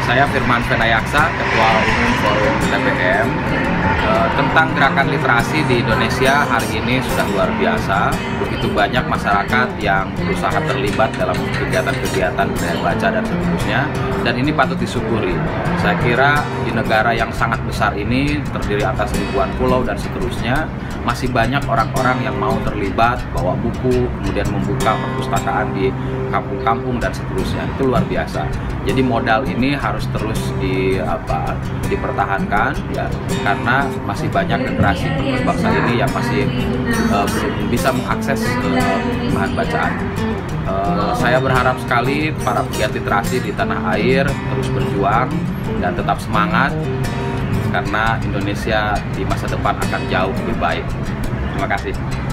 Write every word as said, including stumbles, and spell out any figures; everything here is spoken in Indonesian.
Saya Firman Venayaksa, Ketua Umum Forum T P M. E, tentang gerakan literasi di Indonesia hari ini sudah luar biasa. Begitu banyak masyarakat yang berusaha terlibat dalam kegiatan-kegiatan budaya baca dan seterusnya. Dan ini patut disyukuri. Saya kira di negara yang sangat besar ini, terdiri atas ribuan pulau dan seterusnya, masih banyak orang-orang yang mau terlibat, bawa buku, kemudian membuka perpustakaan di kampung-kampung dan seterusnya. Itu luar biasa. Jadi modal ini harus terus di apa dipertahankan ya, karena masih banyak generasi penerus bangsa ini yang masih uh, belum bisa mengakses uh, bahan bacaan. Uh, saya berharap sekali para pegiat literasi di tanah air terus berjuang dan tetap semangat, karena Indonesia di masa depan akan jauh lebih baik. Terima kasih.